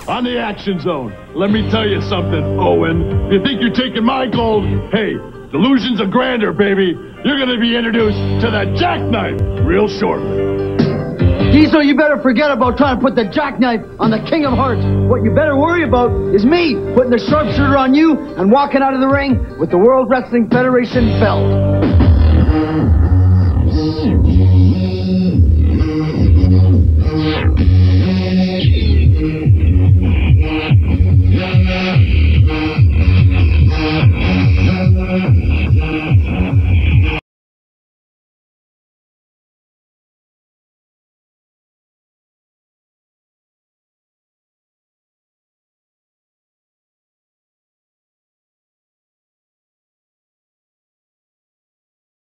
on the Action Zone. Let me tell you something, Owen. You think you're taking my gold? Hey, delusions are grander, baby. You're gonna be introduced to the jackknife real shortly. Diesel, you better forget about trying to put the jackknife on the King of Hearts. What you better worry about is me putting the sharpshooter on you and walking out of the ring with the World Wrestling Federation belt.